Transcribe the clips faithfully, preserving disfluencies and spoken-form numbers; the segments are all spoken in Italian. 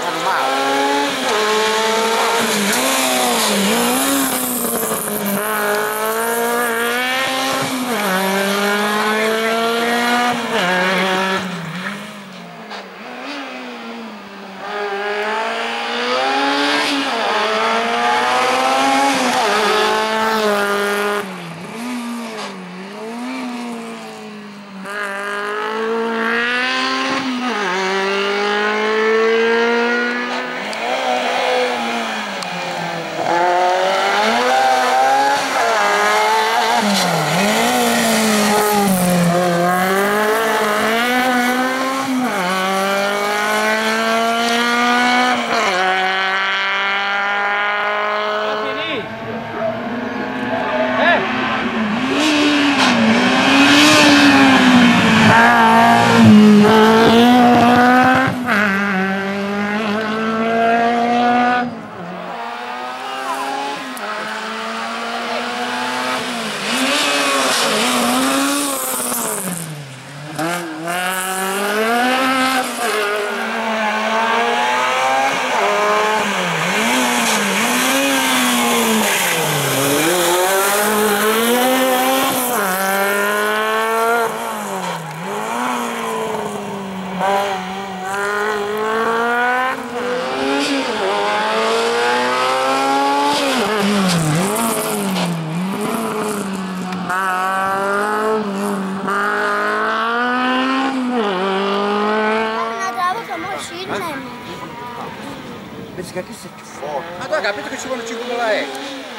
fanno male. Perché che sei più forte? Ma tu hai capito che ci vuole cinquemila euro?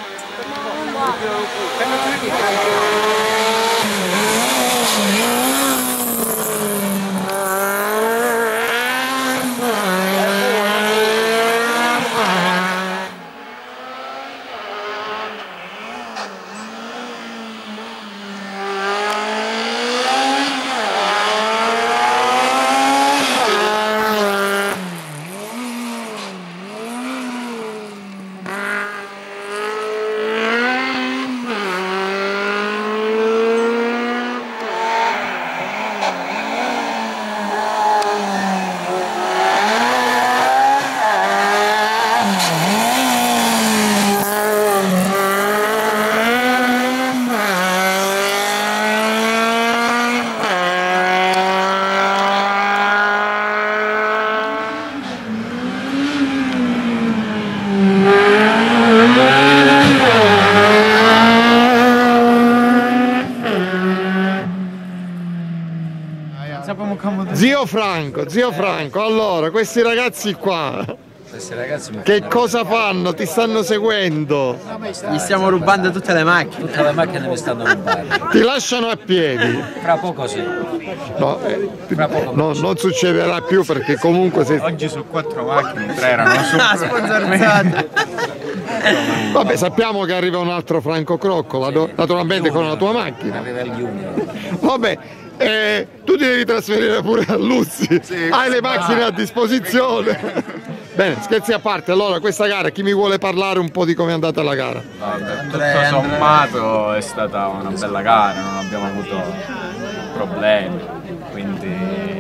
Zio Franco, zio Franco, allora questi ragazzi qua Questi ragazzi mi che cosa fanno? Ti stanno seguendo? Gli stiamo rubando tutte le macchine. Tutte le macchine mi stanno rubando. Ti lasciano a piedi? Fra poco sì. No, eh, Fra poco no, non succederà più perché comunque se... Oggi su quattro macchine, tre erano su. Ah, sponsorizzate. Vabbè, sappiamo che arriva un altro Franco Croccola, sì, naturalmente con la tua macchina. Arriva il Junior. Vabbè, eh, tu ti devi trasferire pure a Luzzi, sì, hai le macchine a disposizione. Bene, scherzi a parte, allora questa gara, chi mi vuole parlare un po' di come è andata la gara? Vabbè, tutto sommato è stata una bella gara, non abbiamo avuto problemi, quindi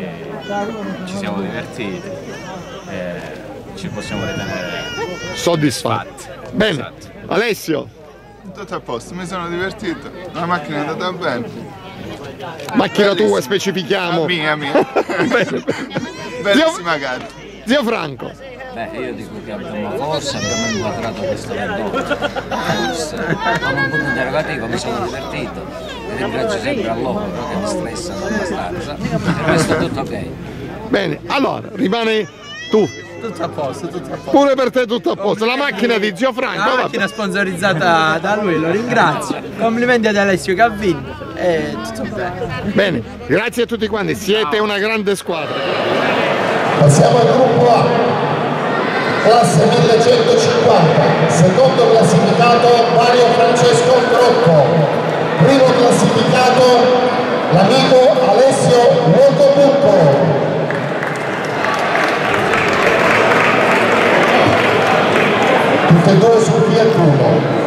ci siamo divertiti e ci possiamo ritenere soddisfatti. Bene, esatto. Alessio? Tutto a posto, mi sono divertito, la macchina è andata bene. Macchina tua, specifichiamo. La mia, mia. Bene. Bellissima Zio, gara. Zio Franco. Beh, io dico che abbiamo forse abbiamo inquadrato questo percorso. Forse. Come un punto interrogativo mi sono divertito. E ringrazio sempre a loro che mi stressano abbastanza. Per questo è tutto ok. Bene, allora, rimane tu. Tutto a posto, tutto a posto. Pure per te tutto a posto. La macchina di Zio Franco. La macchina sponsorizzata da lui, lo ringrazio. Complimenti ad Alessio che ha vinto. E tutto bene. Bene, grazie a tutti quanti, siete una grande squadra. Passiamo al gruppo A, classe millecentocinquanta, secondo classificato Mario Francesco Crocco, primo classificato l'amico Alessio Locobucco. Tutte e due sul Fiat Uno.